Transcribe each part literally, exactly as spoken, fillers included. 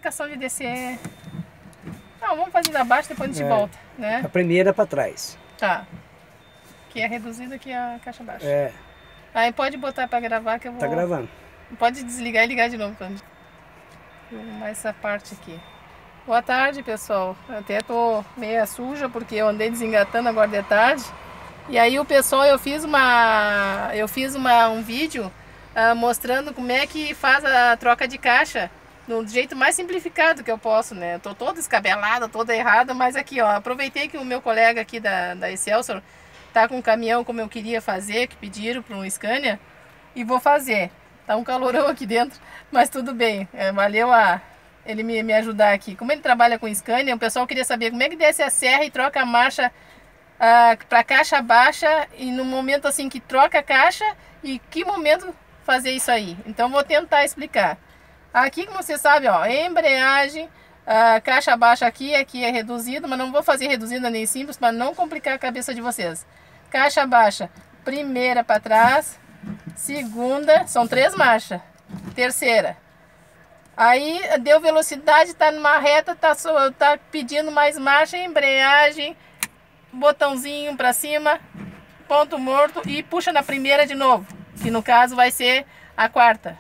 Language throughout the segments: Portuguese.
Questão de descer... Não, vamos fazer da baixo, depois a gente É. volta, né? A primeira para trás. Tá. Que é reduzida aqui a caixa baixa. É, Aí pode botar pra gravar que eu vou... tá gravando. Pode desligar e ligar de novo pra gente. Filmar essa parte aqui. Boa tarde, pessoal. Eu até tô meio suja porque eu andei desengatando agora de tarde. E aí o pessoal, eu fiz uma... Eu fiz uma, um vídeo uh, mostrando como é que faz a troca de caixa. Do jeito mais simplificado que eu posso, né? Eu tô toda escabelada, toda errada, mas aqui, ó, aproveitei que o meu colega aqui da, da Excelsior tá com um caminhão como eu queria fazer, que pediram para um Scania, e vou fazer. Tá um calorão aqui dentro, mas tudo bem, é, valeu a ele me, me ajudar aqui. Como ele trabalha com Scania, o pessoal queria saber como é que desce a serra e troca a marcha ah, para caixa baixa, e no momento assim que troca a caixa, e que momento fazer isso aí. Então vou tentar explicar. Aqui, como você sabe, ó, embreagem, a caixa baixa aqui, aqui é reduzido, mas não vou fazer reduzida nem simples para não complicar a cabeça de vocês. Caixa baixa, primeira para trás, segunda, são três marchas, terceira. Aí deu velocidade, tá numa reta, tá, tá pedindo mais marcha, embreagem, botãozinho para cima, ponto morto e puxa na primeira de novo, que no caso vai ser a quarta.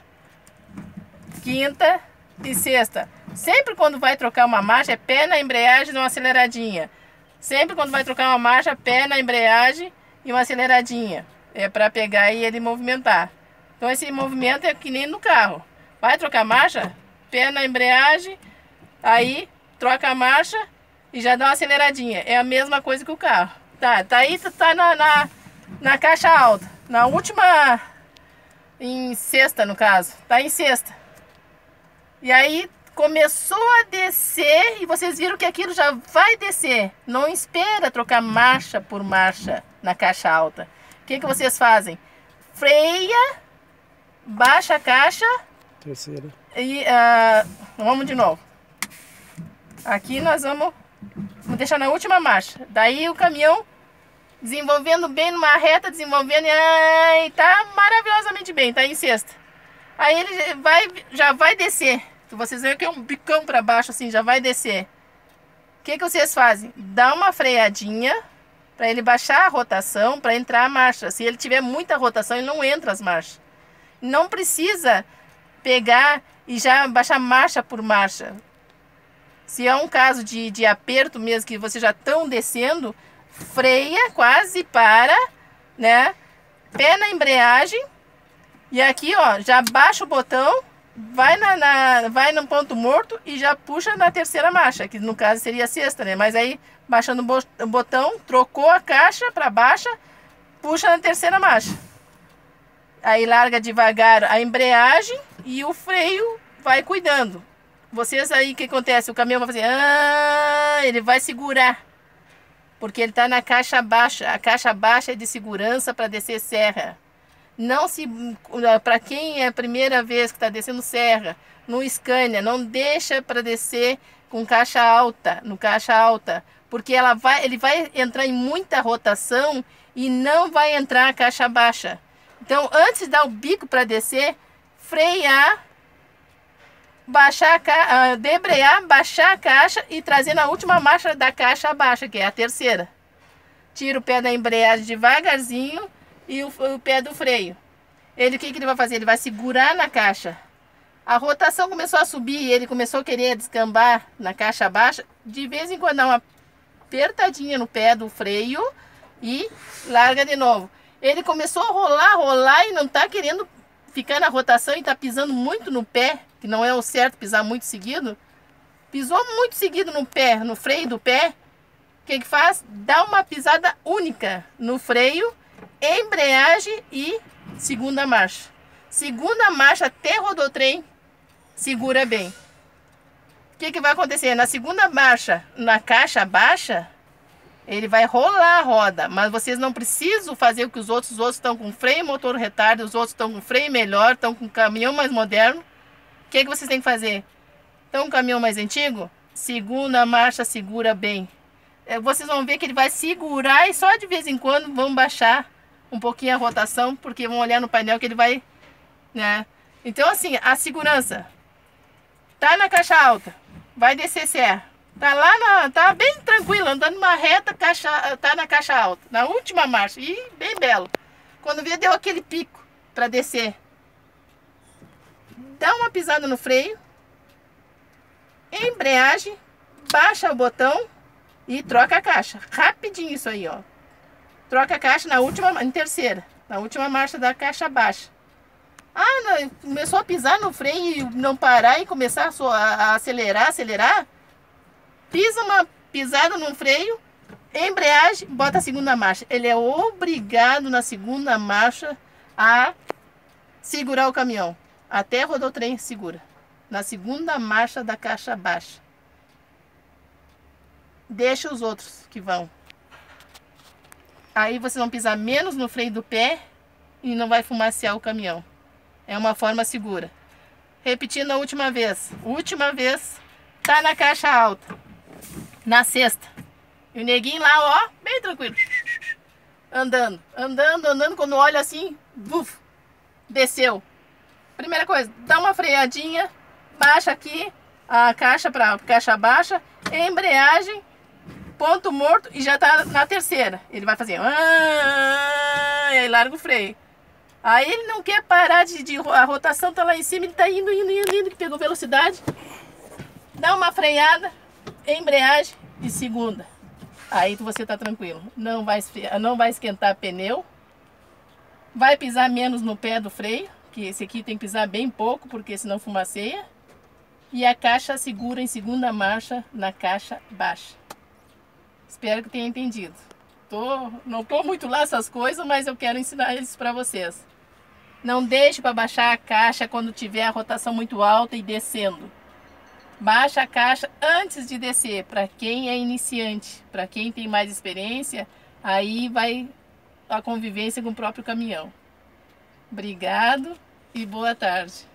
Quinta e sexta. Sempre quando vai trocar uma marcha, é pé na embreagem e uma aceleradinha. Sempre quando vai trocar uma marcha, pé na embreagem e uma aceleradinha. É para pegar e ele movimentar. Então esse movimento é que nem no carro. Vai trocar marcha, pé na embreagem, aí troca a marcha e já dá uma aceleradinha. É a mesma coisa que o carro. Tá, tá aí, tá na, na, na caixa alta. Na última, em sexta no caso. Tá em sexta. E aí começou a descer e vocês viram que aquilo já vai descer. Não espera trocar marcha por marcha na caixa alta. O que, que vocês fazem? Freia, baixa a caixa. Terceira. E uh, vamos de novo. Aqui nós vamos, vamos deixar na última marcha. Daí o caminhão desenvolvendo bem numa reta, desenvolvendo e tá maravilhosamente bem, tá em sexta. Aí ele vai, já vai descer. Vocês veem que é um bicão para baixo assim, já vai descer. O que, que vocês fazem? Dá uma freadinha para ele baixar a rotação, para entrar a marcha. Se ele tiver muita rotação, ele não entra as marchas. Não precisa pegar e já baixar marcha por marcha. Se é um caso de, de aperto mesmo, que vocês já estão descendo, freia, quase para, né? Pé na embreagem. E aqui, ó, já baixa o botão. Vai, na, na, vai no ponto morto e já puxa na terceira marcha, que no caso seria a sexta, né? Mas aí, baixando o botão, trocou a caixa para baixa, puxa na terceira marcha. Aí larga devagar a embreagem e o freio vai cuidando. Vocês aí, o que acontece? O caminhão vai fazer... Ah, ele vai segurar, porque ele está na caixa baixa. A caixa baixa é de segurança para descer serra. Não se, para quem é a primeira vez que está descendo serra, no Scania, não deixa para descer com caixa alta, no caixa alta, porque ela vai, ele vai entrar em muita rotação e não vai entrar a caixa baixa. Então, antes de dar o bico para descer, frear, baixar a, debrear, baixar a caixa e trazer na última marcha da caixa baixa, que é a terceira. Tira o pé da embreagem devagarzinho e o, o pé do freio. Ele, o que, que ele vai fazer? Ele vai segurar na caixa. A rotação começou a subir e ele começou a querer descambar na caixa baixa. De vez em quando dá uma apertadinha no pé do freio e larga de novo. Ele começou a rolar, rolar e não está querendo ficar na rotação e está pisando muito no pé, que não é o certo pisar muito seguido. Pisou muito seguido no pé, no freio do pé. O que, que faz? Dá uma pisada única no freio, embreagem e segunda marcha. Segunda marcha até rodotrem, segura bem. O que, que vai acontecer? Na segunda marcha, na caixa baixa, ele vai rolar a roda, mas vocês não precisam fazer o que os outros, os outros estão com freio motor retardo, os outros estão com freio melhor, estão com caminhão mais moderno. O que, que vocês têm que fazer? Estão com um caminhão mais antigo? Segunda marcha segura bem. Vocês vão ver que ele vai segurar e só de vez em quando vão baixar um pouquinho a rotação, porque vão olhar no painel que ele vai, né? Então assim, a segurança Tá na caixa alta, vai descer serra. Tá lá, na, tá bem tranquilo, andando uma reta, caixa, tá na caixa alta, na última marcha, e bem belo. Quando vê, deu aquele pico para descer. Dá uma pisada no freio, embreagem, baixa o botão e troca a caixa. Rapidinho isso aí, ó. Troca a caixa na última, em terceira, na última marcha da caixa baixa. Ah, não, começou a pisar no freio e não parar e começar a, a acelerar, acelerar. Pisa uma pisada no freio, embreagem, bota a segunda marcha. Ele é obrigado na segunda marcha a segurar o caminhão. Até rodou o trem, segura. Na segunda marcha da caixa baixa. Deixa os outros que vão. Aí vocês vão pisar menos no freio do pé e não vai fumacear o caminhão. É uma forma segura. Repetindo a última vez. Última vez, tá na caixa alta. Na sexta. E o neguinho lá, ó, bem tranquilo. Andando, andando, andando. Quando olha assim, buf, desceu. Primeira coisa, dá uma freadinha, baixa aqui a caixa para caixa baixa, embreagem, ponto morto e já tá na terceira. Ele vai fazer, ah, e aí larga o freio. Aí ele não quer parar de, de a rotação tá lá em cima, ele tá indo, indo, indo, indo, que pegou velocidade. Dá uma freada, embreagem e segunda. Aí você tá tranquilo. Não vai, não vai esquentar pneu. Vai pisar menos no pé do freio, que esse aqui tem que pisar bem pouco, porque senão fumaceia. E a caixa segura em segunda marcha na caixa baixa. Espero que tenha entendido. Tô, não tô muito lá essas coisas, mas eu quero ensinar isso para vocês. Não deixe para baixar a caixa quando tiver a rotação muito alta e descendo. Baixa a caixa antes de descer, para quem é iniciante. Para quem tem mais experiência, aí vai a convivência com o próprio caminhão. Obrigado e boa tarde.